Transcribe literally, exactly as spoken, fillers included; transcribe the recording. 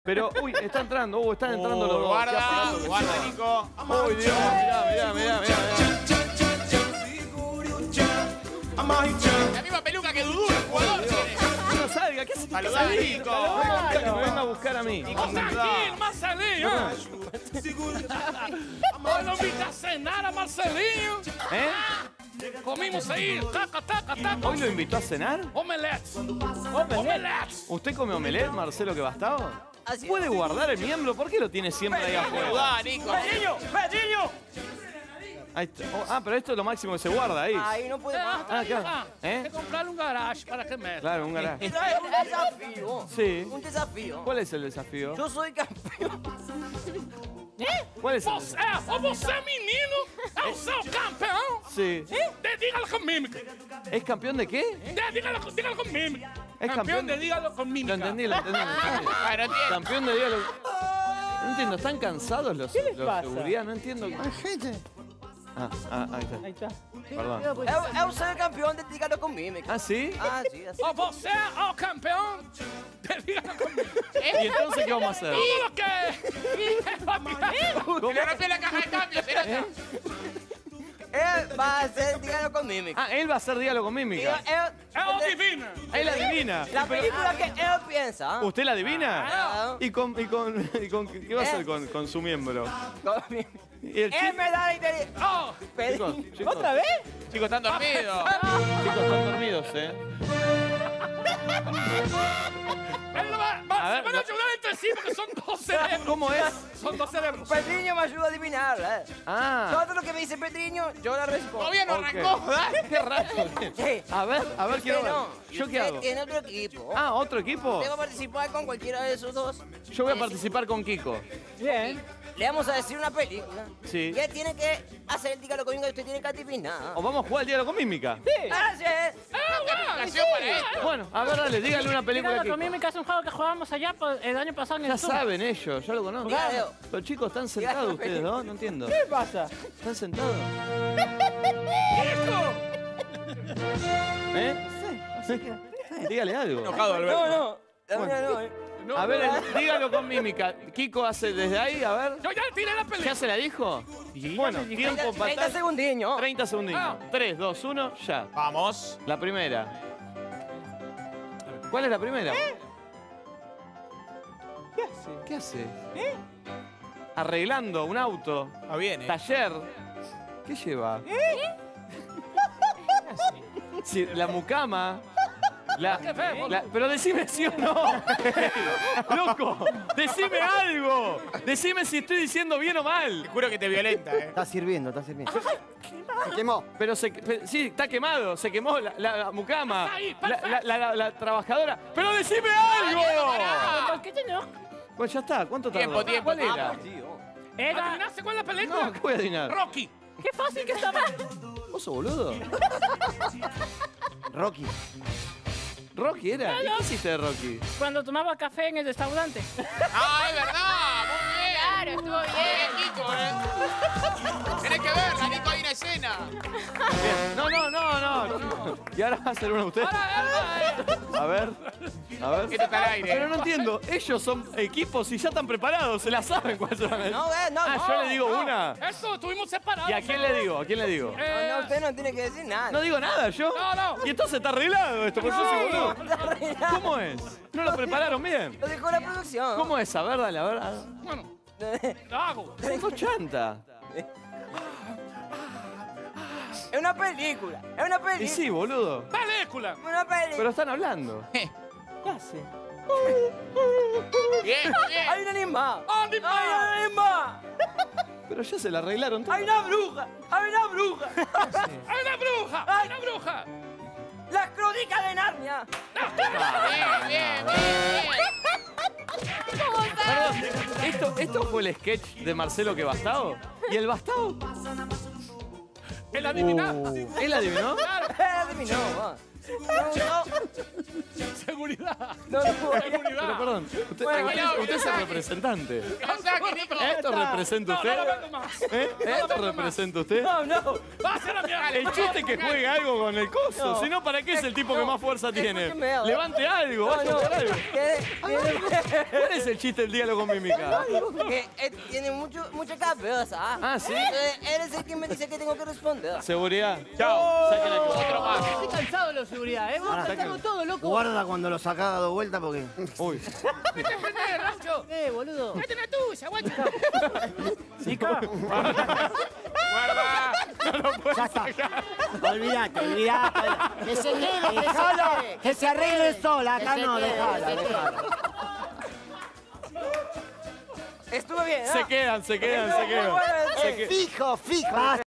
Pero, uy, está entrando, uh, están entrando los dos. Guarda, guarda, Nico. Uy, Dios, mirá, mirá, mirá, mirá. La misma peluca que Dudú, el jugador. No salga, ¿qué hace? Saludá, Nico. No me gusta que me venga a buscar a mí. Nico, Tranquilo, Marcelinho. Hoy lo invité a cenar a Marcelinho. ¿Eh? Comimos ahí, taca, taca, taca. ¿Hoy lo invitó a cenar? Omelets. Omelets. ¿Usted come omelette, Marcelo Quebastado? ¿Puede guardar el miembro? ¿Por qué lo tiene siempre ahí afuera? Saludá, Nico. Pedrinho, Pedrinho. Ahí está. Oh, ah, pero esto es lo máximo que se guarda ahí. Aí não puede más. Ah, claro. Tem ¿Eh? que comprarle um garagem para que meta. Claro, un garaje. Isso é um desafio. Sí. Um desafio. ¿Cuál es el desafío? Eu sou campeão. ¿Cuál es el Você, é, ou você é menino, é o seu campeão. Sí. De, dígalo con mímica. ¿Es campeón de qué? De, dígalo, dígalo con mímica. Es campeón de dígalo con mímica. Lo entendí, lo entendí. Lo entendí. Ah, no entiendo. Campeón de diálogo. No entiendo, ¿están cansados los, los seguridad? No entiendo. Ah, ah, ahí está. Ahí está. Perdón. Eu, eu sou campeão de Dígalo com Mímica. ¿Ah, sí? Ah, sim, assim. Ou você é o campeão de dígalo con mímica. ¿Y entonces qué vamos a hacer? Todo lo que... Se rompió la caja de cambio, se nota. Ele vai ser Dígalo com Mímica. Ah, él va a hacer diálogo con Eu, mímica. eu, É o divina. Él adivina. la película que eu penso. ¿Usted la adivina? Ah. ¿Y con, y con, y con qué va a hacer con, con su miembro? Com Mímica. ¿Y el Él chico? me da la inteligencia. Oh, Chicos, Pedrinho. chicos, ¿Otra vez? Chicos, están dormidos. chicos, están dormidos, ¿eh? él va, A va, ver, se van a no. ayudar entre sí porque son dos cerebros. ¿Cómo es? Son dos cerebros. Pedrinho me ajuda a adivinar. Eh. Ah, Todo lo que me dice Pedrinho, yo la respondo. Todavía no Ok. arrancó, dale. qué raro. Sí. A ver, a ver, quiero Usted ver. no. ¿Yo Usted qué hago? tiene otro equipo. Ah, ¿otro equipo? Usted va a participar con cualquiera de esos dos. Yo voy a Eh, participar con Kiko. Bien. Le vamos a decir una película. Sí. Y él tiene que hacer el Dígalo con Mímica y usted tiene que adivinar. ¿O vamos a jugar al diálogo con mímica? Así es. Calificación para esto. Bueno, a ver, dale, dígale una película a Dígalo Kiko. con mímica es un juego que jugábamos allá pues, el año pasado en el Ya Zoom. saben ellos, yo lo conozco. Dígale. Los chicos están sentados ustedes, ¿no? No entiendo. ¿Qué pasa? ¿Están sentados? ¿Eh? Dígale algo. Enojado, Alberto. No, no. También no, eh. A ver, el- dígalo con mímica. Kiko hace desde ahí, a ver. Yo ya tiré la película. ¿Ya se la dijo? Bueno, tiempo treinta fatal. segundinhos. treinta segunditos. Ah. tres, dos, uno, ya. Vamos. La primera. ¿Cuál es la primera? ¿Qué hace? ¿Qué hace? Arreglando un auto. Va bien, eh. Taller. ¿Qué lleva? Sí, la mucama. La, la- pero decime sí o no. Loco, decime algo. Decime si estoy diciendo bien o mal. Te juro que te violenta, eh. Está sirviendo, está sirviendo. Se quemó. Pero se, pe- sí, está quemado, se quemó la, la- la mucama, la, la- la- la- la trabajadora. ¡Pero decime algo! ¿Por qué te enojas? Bueno, ya está, ¿cuánto tardó? Tiempo, tiempo, ¿Cuál tiempo. era? Era... ¿Adivinaste cuál es la película? No, ¿qué voy a adivinar? Rocky. ¡Qué fácil que estaba! ¿Vos sos boludo? Rocky. ¿Rocky era? ¿Y qué hiciste de Rocky? Cuando tomaba café en el restaurante. ¡Ah, es verdad! Muy bien. Claro, estuvo bien. Bien, Nico, eh. Tenés que verla, Nico, hay una escena. Bien. No, no, no, no. Y ahora va a hacer una usted. A ver, a ver. Esto está al aire. Pero no entiendo, ellos son equipos y ya están preparados, se la saben cuáles son. No, eh, no, Ah, no. yo le digo No, una. Eso, estuvimos separados. ¿Y a quién le digo? ¿A quién le digo? Eh, No, usted no tiene que decir nada. No digo nada, yo. No, no. Y entonces está arreglado esto, porque yo soy boludo. No, está arreglado. ¿Cómo es? ¿No lo prepararon bien? Lo dejó la producción. ¿Cómo es? A ver, dale, a ver. Bueno, lo hago. Sos chanta. Es una película. Es una Y película. sí, boludo. Película. Una película. Pero están hablando. ¿Qué hace? Bien, bien. Hay un animal. ¡Animal! Hay un animal. Pero ya se la arreglaron todo. Hay una bruja. Hay una bruja. ¡Hay una bruja! ¡Hay una bruja! Las crónicas de Narnia. Bien, bien, bien, bien. Perdón, ¿esto, ¿esto fue el sketch de Marcelo Quebastado? ¿Y el Bastado? El adivinar. ¿Él adivinó? Eh, adivinó, va. Seguridad. No, no, Pero perdón, usted, Bueno, usted- no, usted es no, el no. representante. Que lo saque, Nico. ¿Esto representa No, usted? no lo vengo más. ¿Eh? ¿Esto representa usted? no, no. Va a ser la mierda. El chiste es que juegue algo con el coso. No. Si no, ¿para qué es el tipo que No. más fuerza tiene? Escúcheme, a ver. Levante algo, No, vaya a no. buscar algo. Tiene, tiene, ¿Cuál es el chiste del diálogo mímica? que, eh, tiene mucho, mucha cabeza. Ah, ¿sí? Eh, Eres el que me dice que tengo que responder. Seguridad. Chao. Saquen el coso. Otro más. Estoy cansado de la seguridad, ¿eh? Vamos a saltarnos todo, loco. Guarda cuando lo saca dado vuelta porque... Uy. Vete a prender, Raucho. Eh, boludo. Vete la tuya, guacho. Chica. Guarda. Ya está. Olvídate, olvídate. Que se quede, que se Dejala, quede. que se arregle sola. Acá Que se no, quede, dejala, que se dejala. Estuvo bien, ¿no? Se quedan, se quedan, se Muy quedan. bueno, Se eh, que- Fijo, fijo.